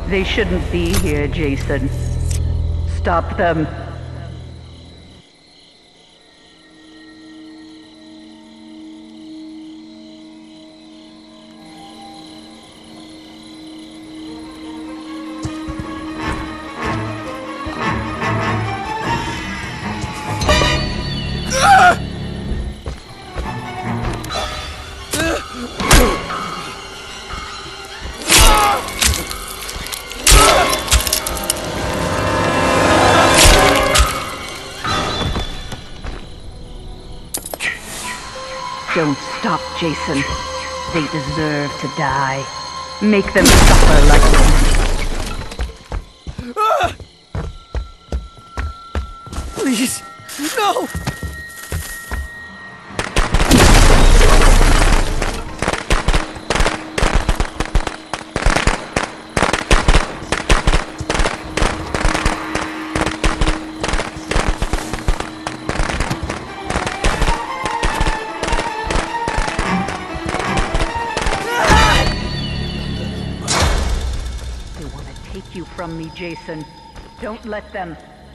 They shouldn't be here, Jason. Stop them. Don't stop, Jason. They deserve to die. Make them suffer like this. Please, no! Take you from me, Jason. Don't let them.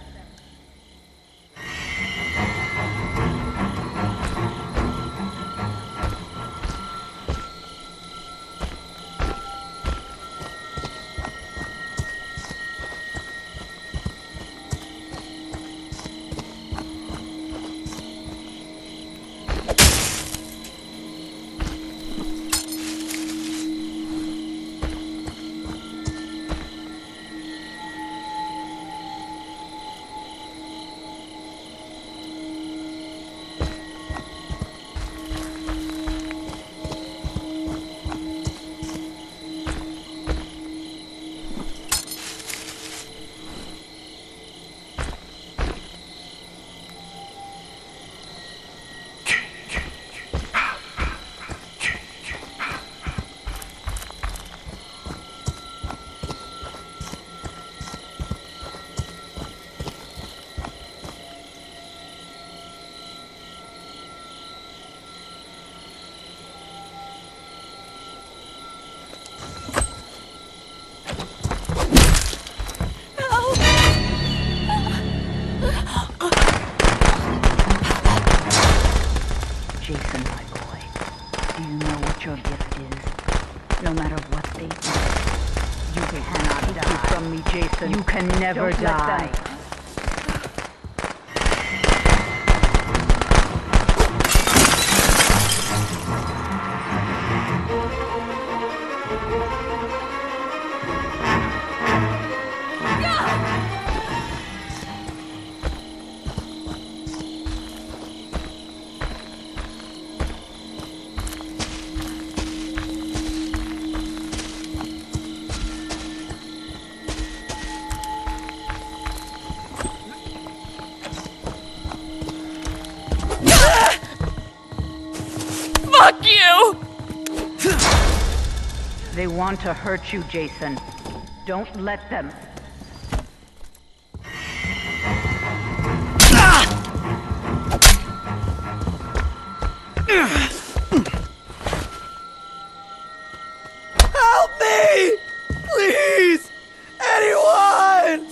Jason, my boy, do you know what your gift is? No matter what they do, you cannot die. From me, Jason. You can never die. Fuck you! They want to hurt you, Jason. Don't let them. Help me! Please! Anyone!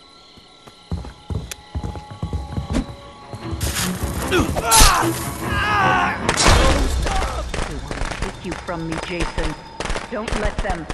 Ah! take you from me, Jason. Don't let them.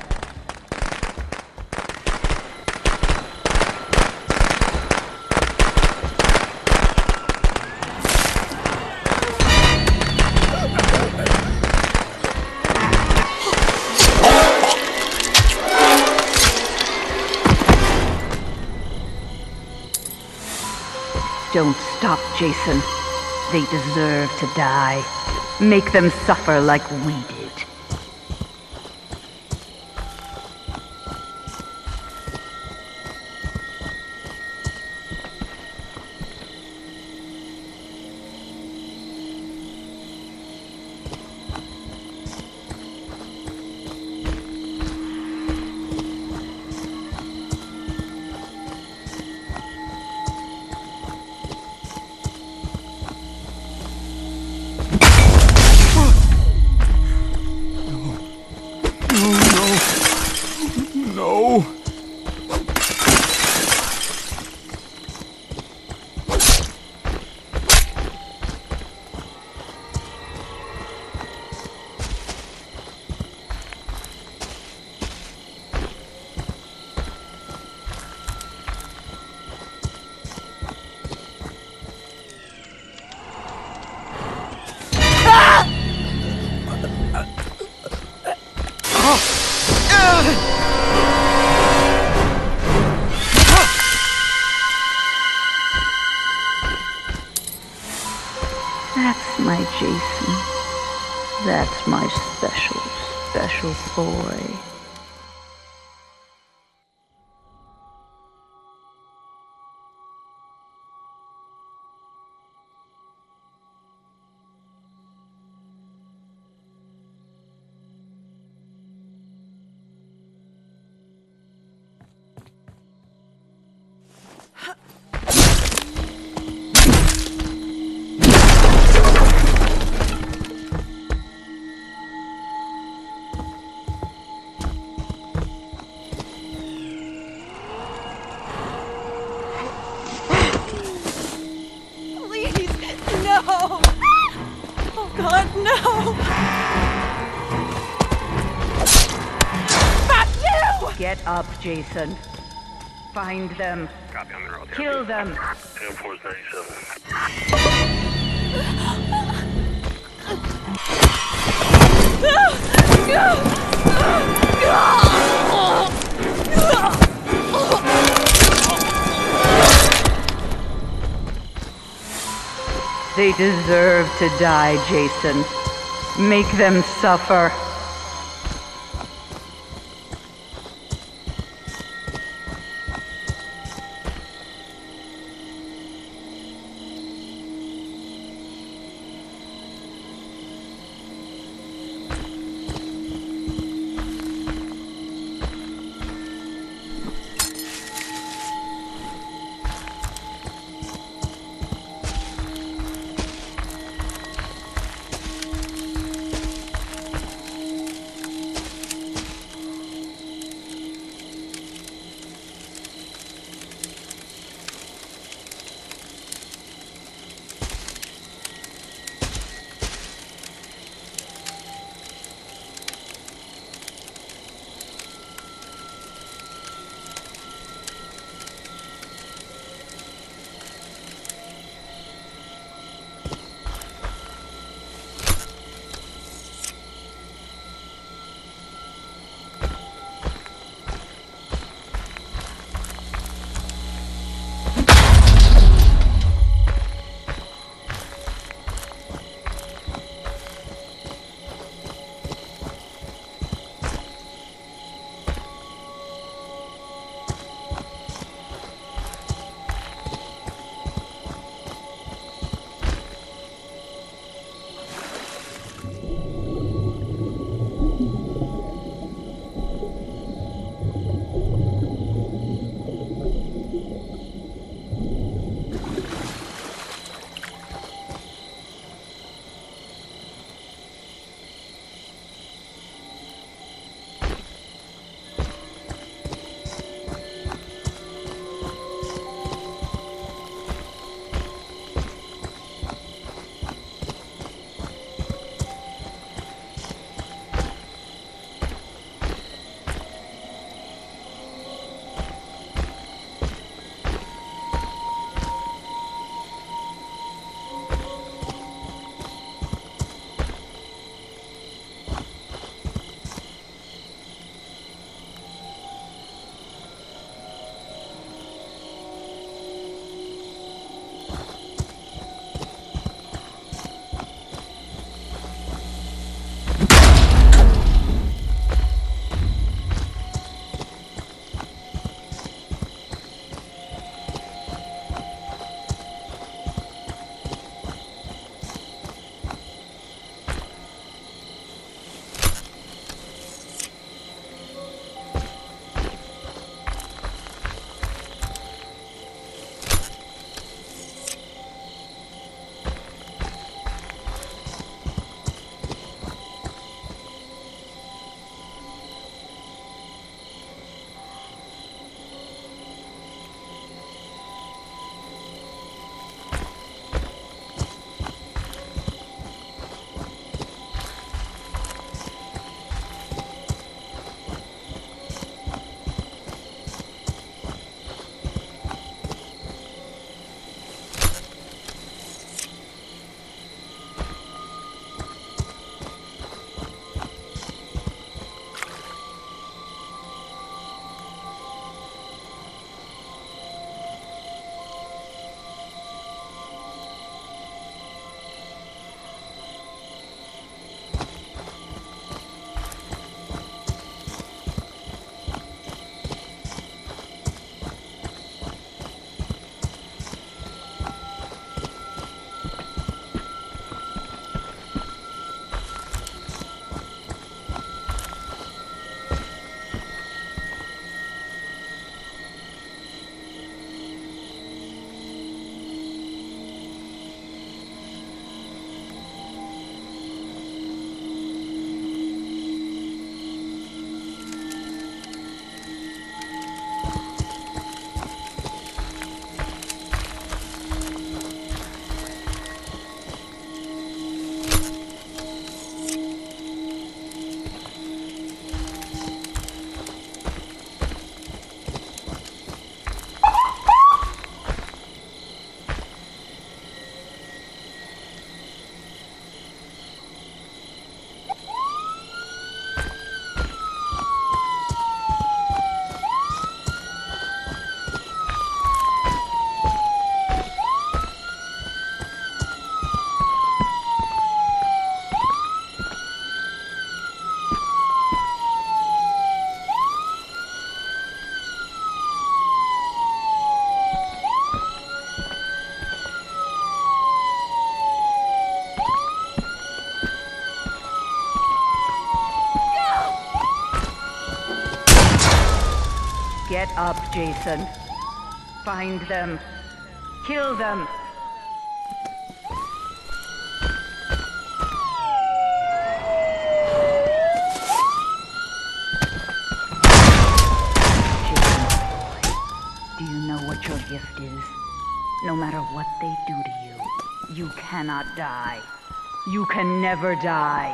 Don't stop, Jason. They deserve to die. Make them suffer like we did. No. That's my Jason. That's my special, special boy. No! Oh God, no! Fuck you! Get up, Jason. Find them. Copy on the road. Kill them. Air Force 97. They deserve to die, Jason. Make them suffer. Get up, Jason. Find them. Kill them. Jason, do you know what your gift is? No matter what they do to you, you cannot die. You can never die.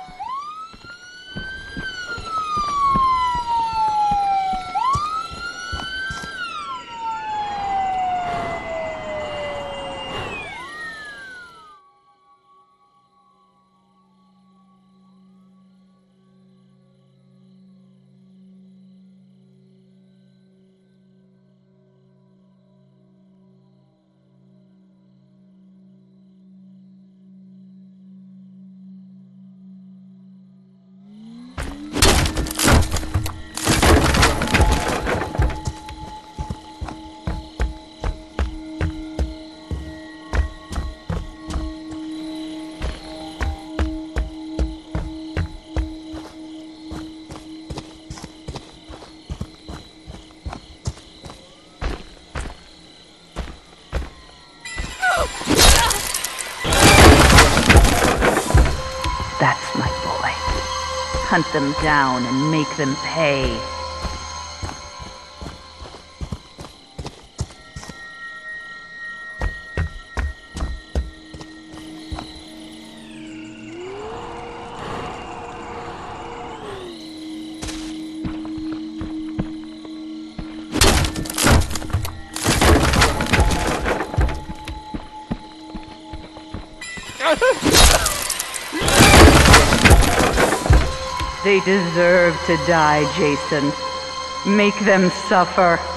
That's my boy. Hunt them down and make them pay. They deserve to die, Jason. Make them suffer.